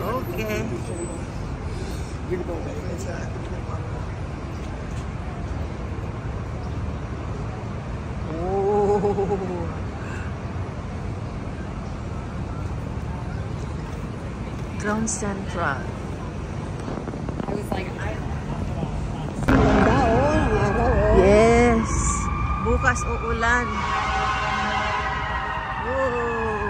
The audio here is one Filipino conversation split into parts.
Okay. Oh. Ground Central. I was like, Yes. Bukas uulan. Oh.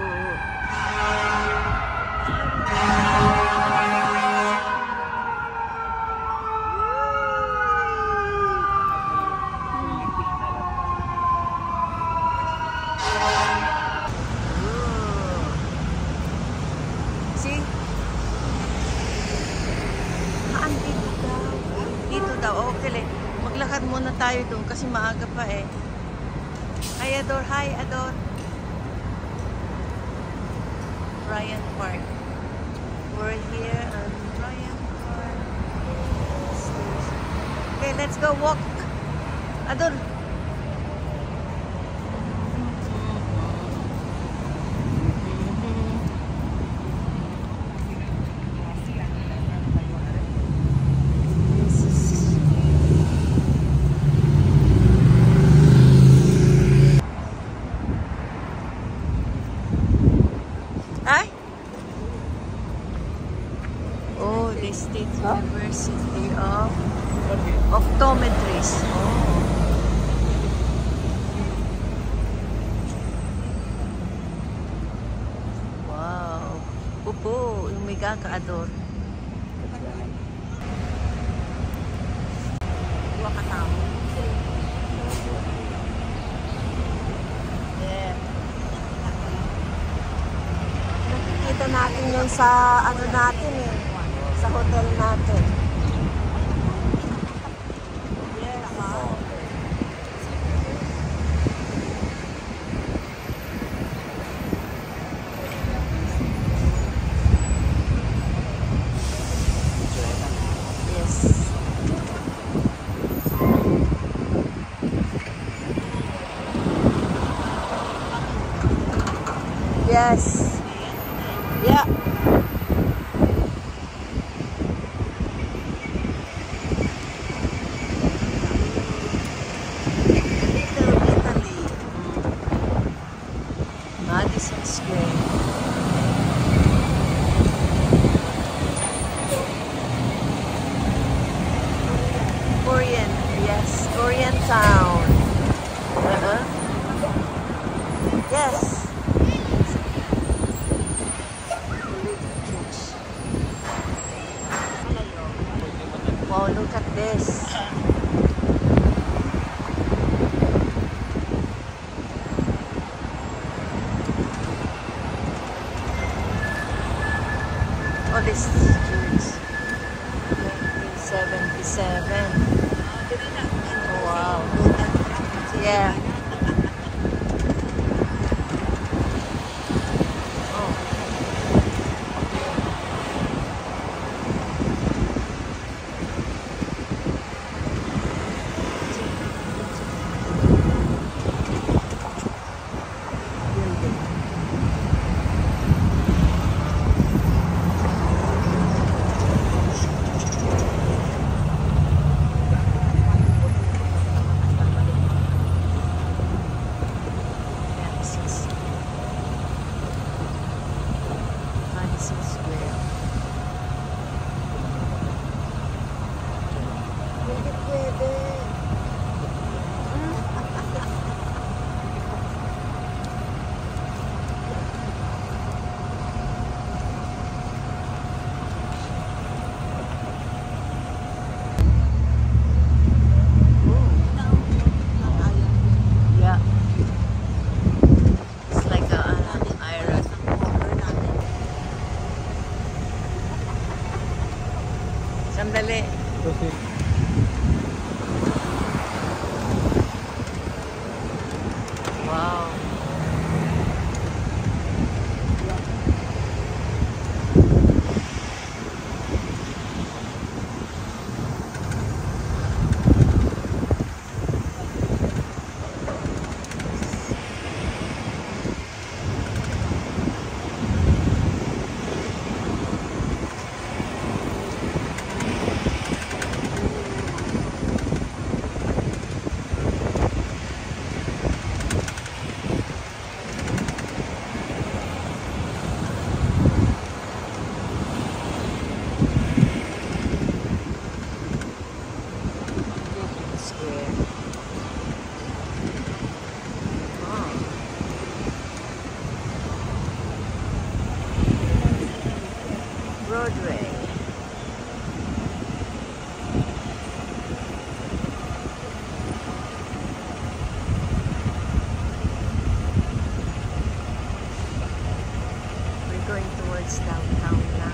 See? Dito daw. Dito daw. Okay, maglakad muna tayo doon kasi maaga pa eh. Hi, Ador. Hi, Ador. Bryant Park. We're here on Bryant Park. Okay, let's go walk. Ador. Ay? Oh, the State University of Optometrist. Oh. Wow. Upo, yung may kakaador. Dua katao. Yeah. nakikita natin yun sa ano natin eh. Sa hotel natin. Yes. Yeah. Little Italy. Madison Square. Korean. Yes. Korean town. Yes. Wow, look at this. Oh, this is church. 1977. Oh, wow. Yeah. Madison Square. Hindi pwede. Yeah. It's like an iron. Sandali. Wow. Broadway. We're going towards downtown now.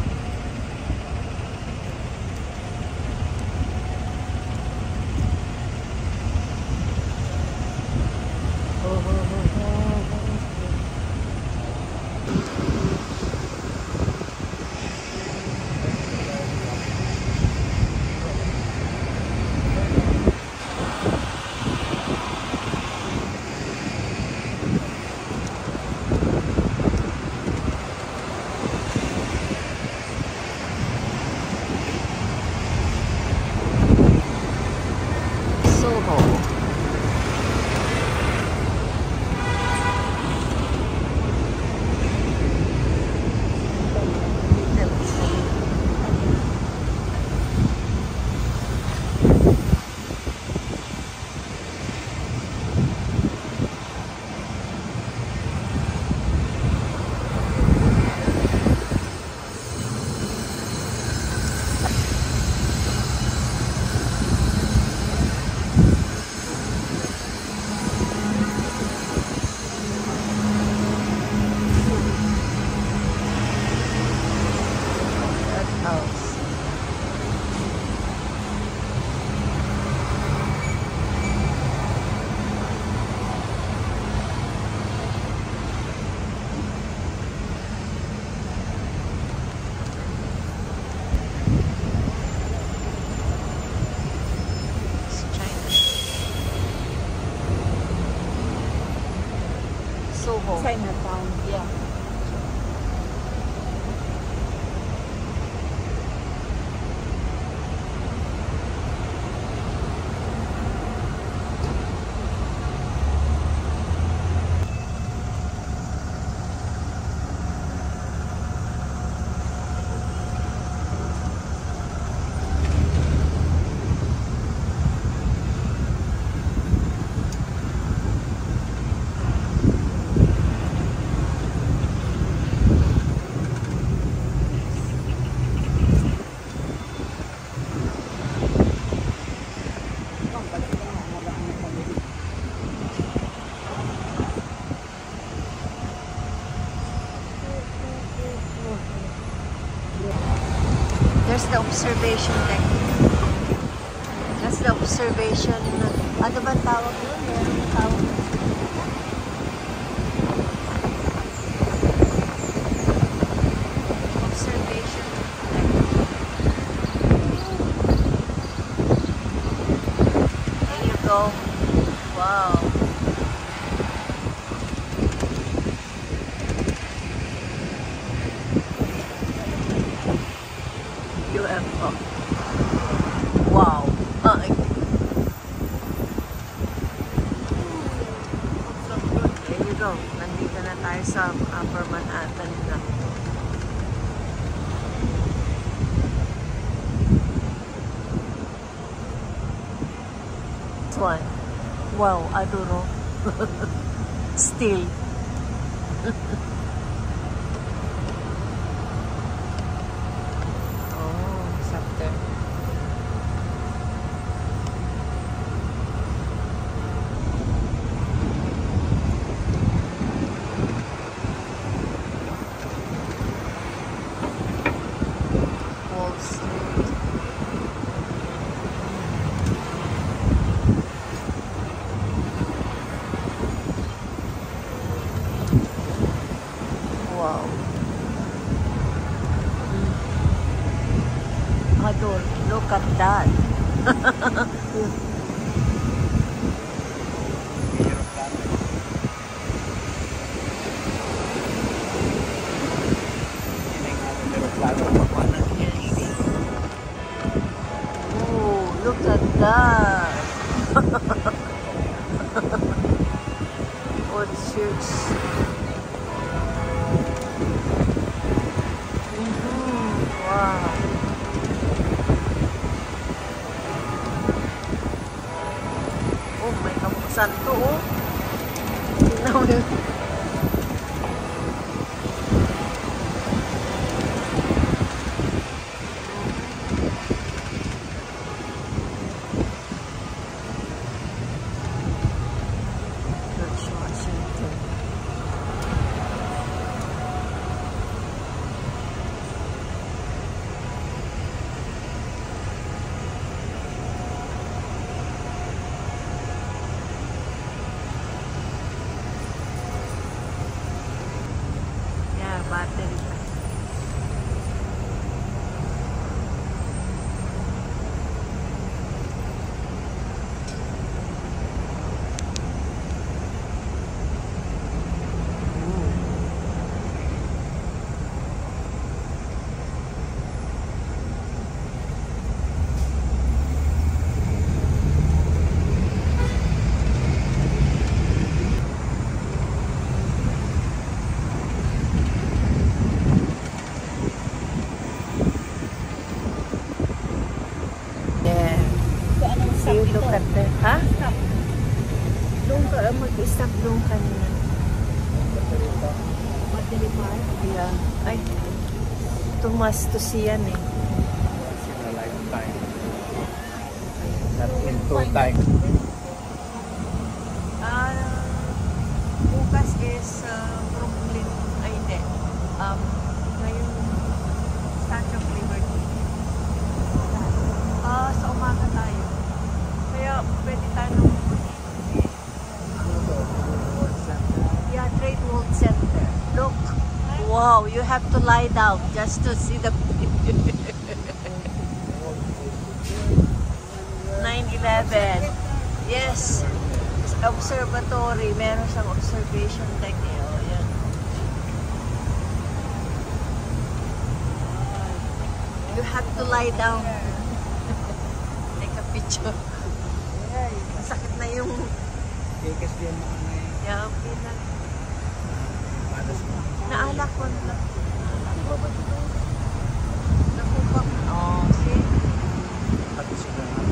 Soho. Chinatown. Yeah. There's the observation deck. That's the observation. Ano ba tawag yun? Meron tawag. Observation deck. There you go. Wow. UFO. Wow. There you go. Nandito na tayo sa Upper Manhattan na. This one. Wow, adoro. Still. Wow. Adore, look at that. Oh, look at that. Oh, it's huge. Wow. Oh, may kapusan to, oh. Tingnan mo yun. Center. Ha? Doon ka, mag-stop doon kanina. Yeah. Ay, tumastos yan eh. Lifetime. Not in 2 times. Bukas is Brooklyn. Ay, hindi. Ngayon, Statue of Liberty. Sa umaga tayo. Kaya pwede tayo yeah, Trade World Center. Look. Wow, you have to lie down just to see the 9/11. Yes. Observatory. Meron siyang observation deck eh. Oh, yan. You have to lie down. Take a picture. Masakit na yung... Tikas din mo na eh. Yeah, okay na. Padas mo. Naalak ko na. Nakupak. Oh, see? Pati sila na.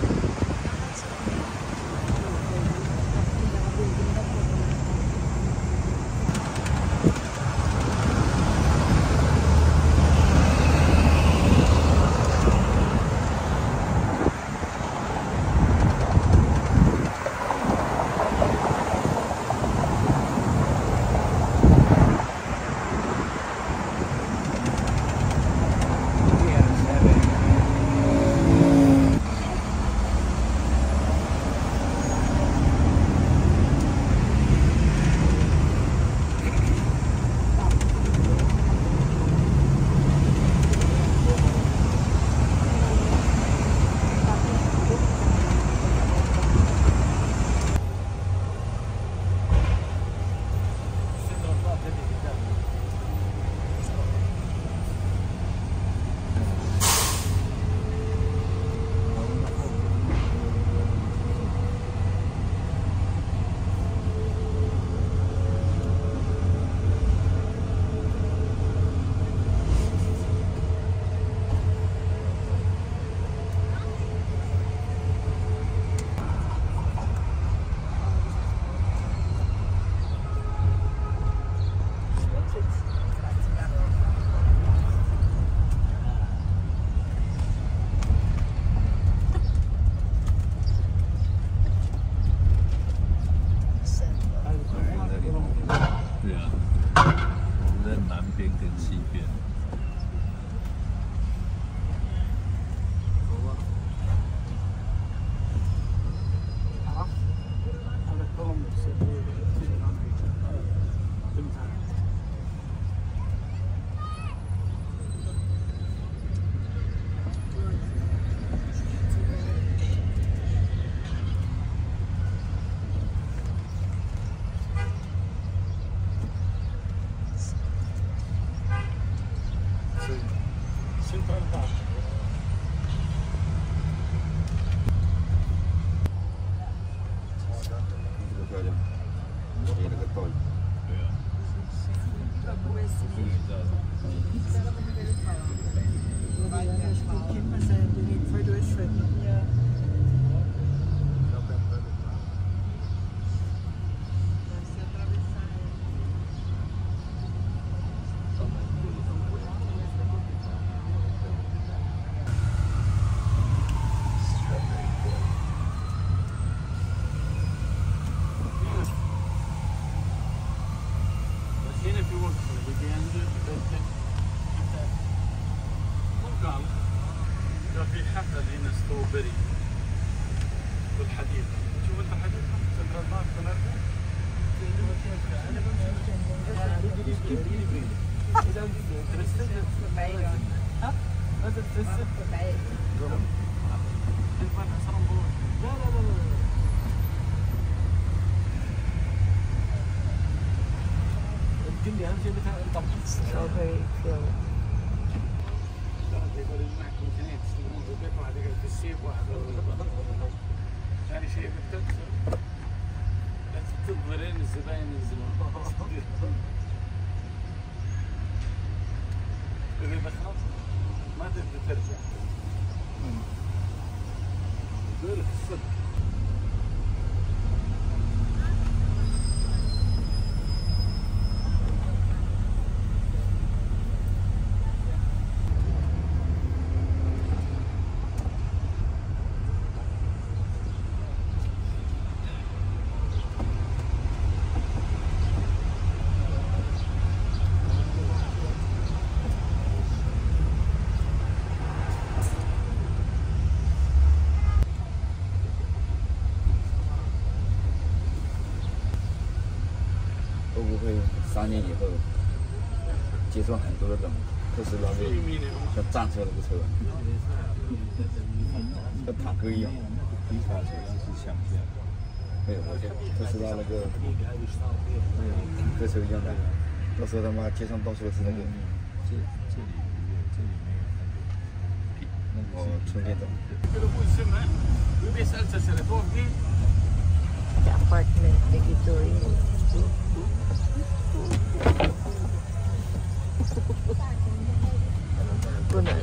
في حفل هنا ستروبري والحديقة. شوف انت الحديقة سنترال بارك تنرجع. انا Strawberry field. يقول معك امكانيه تستلمون في البيت واحد يقعد في السيف واحد ثاني شيء بتكسر لا تنتظرين الزباين ينزلون اذا خلاص ما تقدر ترجع يقول لك الصدق 接送很多的这种特斯拉的像战车那个车，跟坦克一样。皮卡车是相片，没有，我就特斯拉那个坦克车一样的，到时候他妈街上到处都是那个。这里没有。哦，充电桩。 Apartment na ito eh. Punan.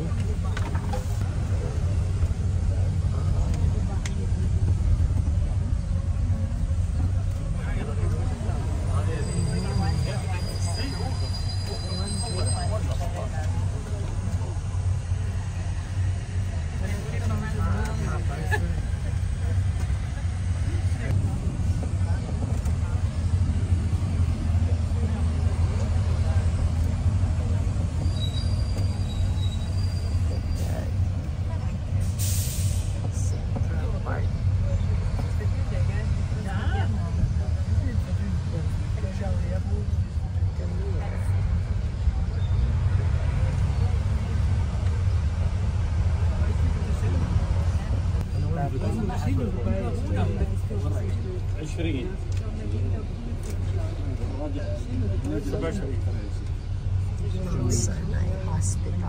Sanay Hospital.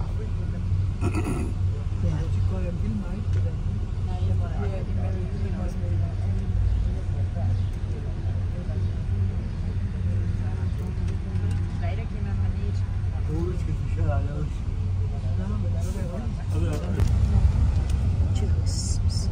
Juice.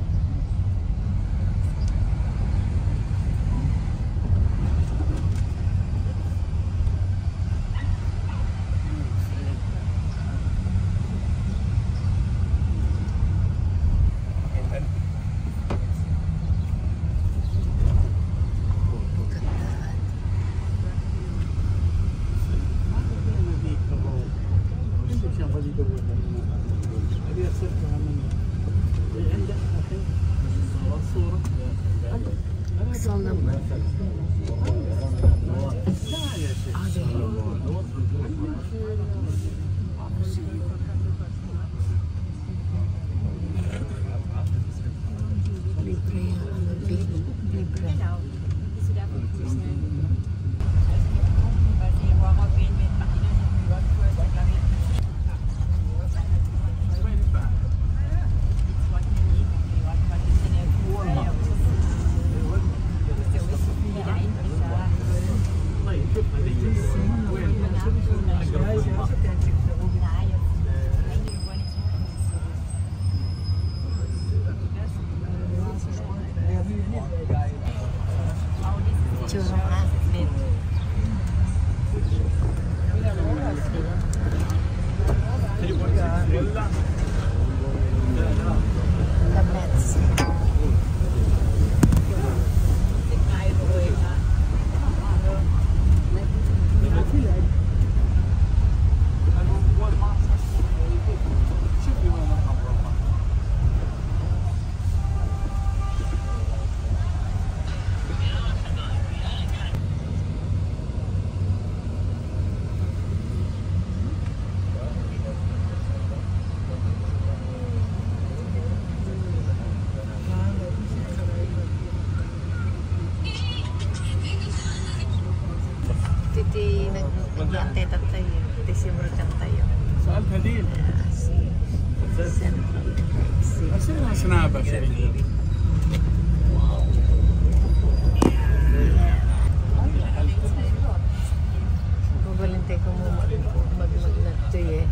Mabalintay ko mo mag-nagto eh.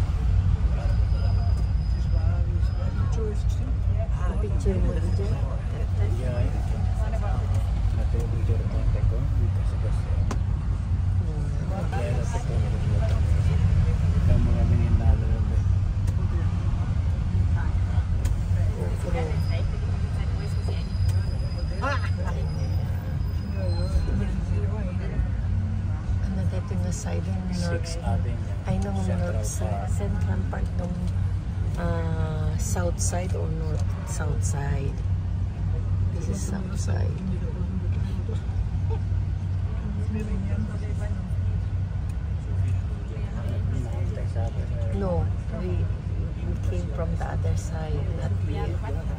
Picture mo dito. Side north, ay nung north side, Central Park nung south side or north south side. This is south side. No, we came from the other side, not here.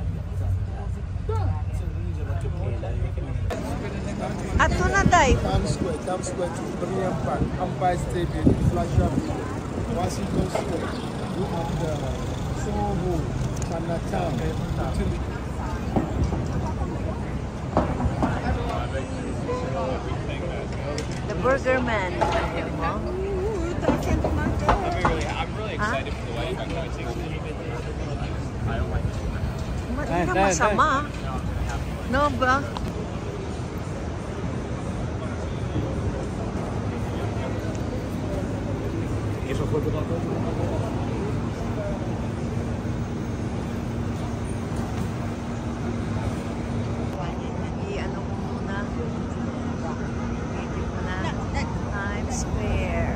Ato na day. Times Square to Brilliant Park, Empire State Building, Flash Washington Square, you have the Soho, Chinatown, The Burger Man. I'm really excited for the wedding. I'm going to take Hindi ka masama. No ba? I-ano ko muna. Video ko na. Times Square.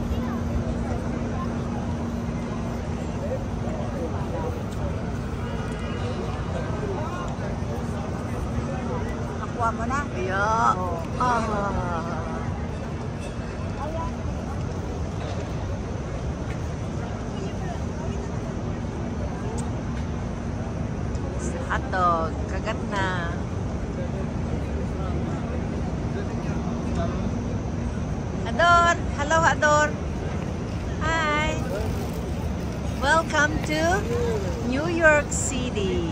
Nakuha mo na? Yeah. Hotdog. Kagat na. Ador! Hello, Ador! Hi! Welcome to New York City.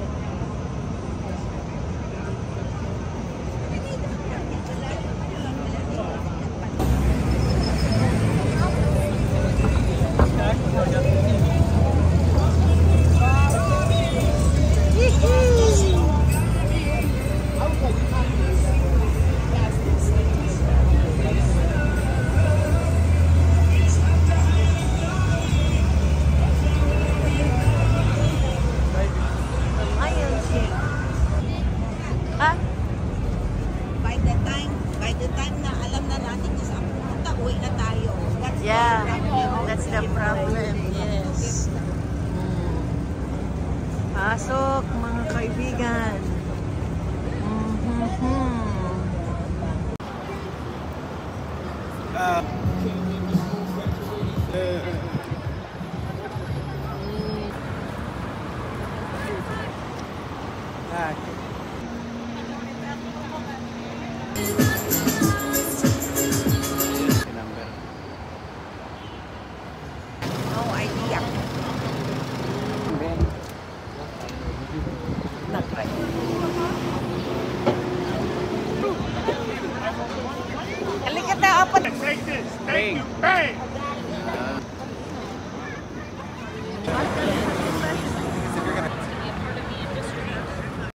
Ayun siya. Ah, By the time na alam na natin kung saan pupunta, uwi na tayo. yeah. That's the problem. Yes. Pasok, mga kaibigan. No idea. Halika na, apat. Take this. Thank you. Bang.